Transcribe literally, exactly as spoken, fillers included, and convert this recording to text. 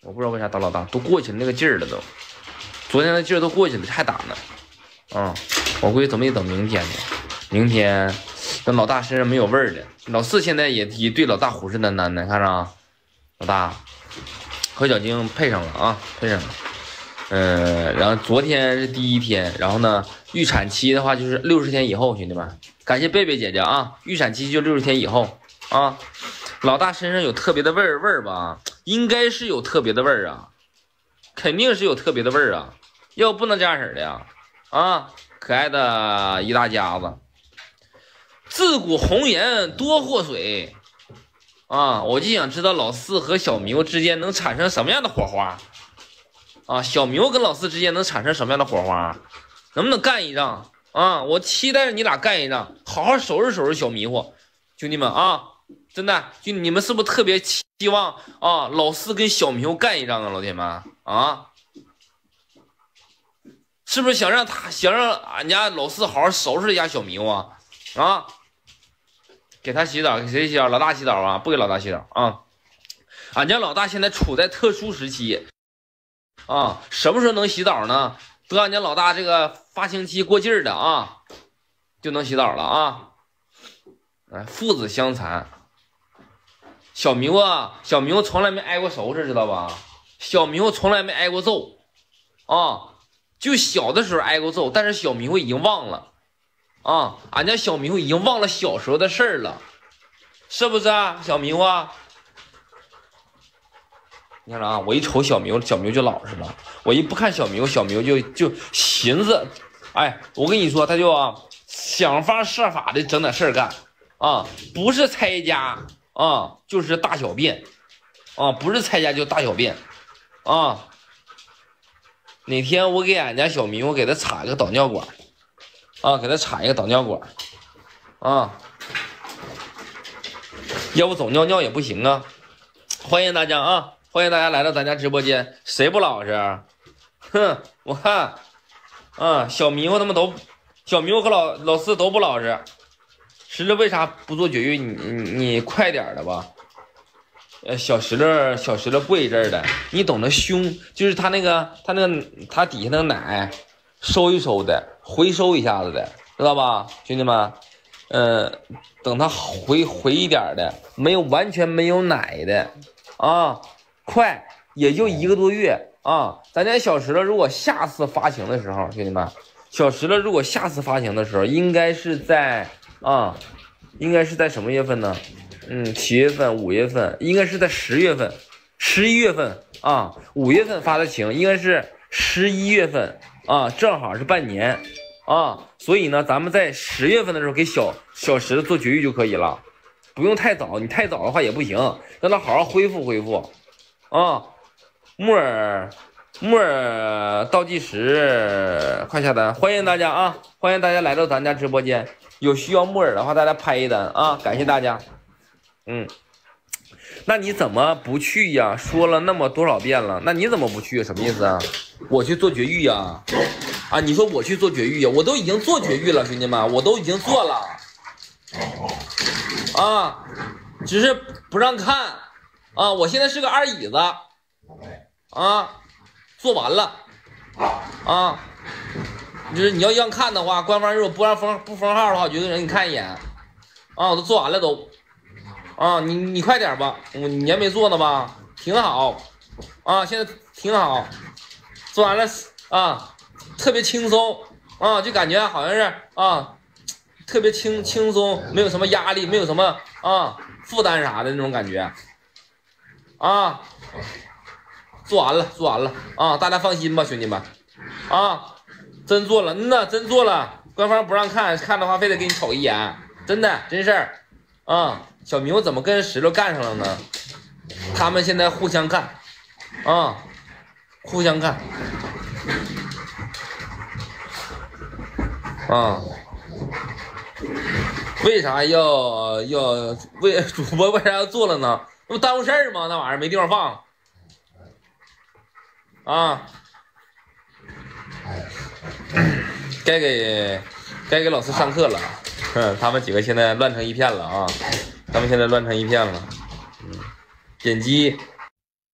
我不知道为啥打老大，都过去了那个劲儿了都。昨天的劲儿都过去了，还打呢。啊、嗯，我估计怎么也等明天呢。明天等老大身上没有味儿了。老四现在也也对老大虎视眈眈的，看着啊，老大和小晶配上了啊，配上了。嗯，然后昨天是第一天，然后呢，预产期的话就是六十天以后，兄弟们，感谢贝贝姐姐啊，预产期就六十天以后啊。老大身上有特别的味儿味儿吧？应该是有特别的味儿啊，肯定是有特别的味儿啊，要不能这样式的呀啊！可爱的一大家子，自古红颜多祸水啊！我就想知道老四和小明之间能产生什么样的火花。啊，小明跟老四之间能产生什么样的火花？能不能干一仗啊？我期待着你俩干一仗，好好收拾收拾小迷糊，兄弟们啊！真的，就你们是不是特别期望啊？老四跟小迷糊干一仗啊，老铁们啊！是不是想让他想让俺家老四好好收拾一下小迷糊啊？啊！给他洗澡，给谁洗澡？老大洗澡啊？不给老大洗澡啊！俺家老大现在处在特殊时期。啊，什么时候能洗澡呢？等俺家老大这个发情期过劲儿的啊，就能洗澡了啊！哎，父子相残。小明啊，小明从来没挨过收拾，知道吧？小明从来没挨过揍啊，就小的时候挨过揍，但是小明已经忘了啊，俺家小明已经忘了小时候的事儿了，是不是啊，小明啊？你看啊，我一瞅小明，小明就老实了。我一不看小明，小明就就寻思，哎，我跟你说，他就啊想方设法的整点事儿干啊，不是拆家啊，就是大小便啊，不是拆家就大小便啊。哪天我给俺家小明，我给他插一个导尿管啊，给他插一个导尿管啊，要不总尿尿也不行啊。欢迎大家啊！欢迎大家来到咱家直播间，谁不老实？哼，我看，啊，小迷糊他们都，小迷糊和老老四都不老实。石榴为啥不做绝育？你你你快点的吧。呃，小石榴小石榴过一阵儿的，你懂得凶，就是他那个他那个他底下那个奶收一收的，回收一下子的，知道吧，兄弟们？呃，等他回回一点的，没有完全没有奶的啊。快也就一个多月啊！咱家小石榴如果下次发情的时候，兄弟们，小石榴如果下次发情的时候，应该是在啊，应该是在什么月份呢？嗯，七月份、五月份，应该是在十月份、十一月份啊。五月份发的情，应该是十一月份啊，正好是半年啊。所以呢，咱们在十月份的时候给小小石榴做绝育就可以了，不用太早，你太早的话也不行，让它好好恢复恢复。啊，木耳，木耳倒计时，快下单！欢迎大家啊！欢迎大家来到咱家直播间。有需要木耳的话，大家拍一单啊！感谢大家。嗯，那你怎么不去呀？说了那么多少遍了，那你怎么不去？什么意思啊？我去做绝育呀！啊，你说我去做绝育呀？我都已经做绝育了，兄弟们，我都已经做了。啊，只是不让看。啊，我现在是个二椅子，啊，做完了，啊，就是你要让看的话，官方如果不让封不封号的话，我就让你看一眼，啊，我都做完了都，啊，你你快点吧，你还没做呢吧？挺好，啊，现在挺好，做完了啊，特别轻松，啊，就感觉好像是啊，特别轻轻松，没有什么压力，没有什么啊负担啥的那种感觉。啊，做完了，做完了啊！大家放心吧，兄弟们，啊，真做了，嗯呐，真做了，官方不让看，看的话非得给你瞅一眼，真的，真事儿啊！小明怎么跟石榴干上了呢？他们现在互相干，啊，互相干，啊，为啥要要为主播为啥要做了呢？那不耽误事儿吗？那玩意儿没地方放啊！该给该给老师上课了。哼，他们几个现在乱成一片了啊！他们现在乱成一片了。嗯，点击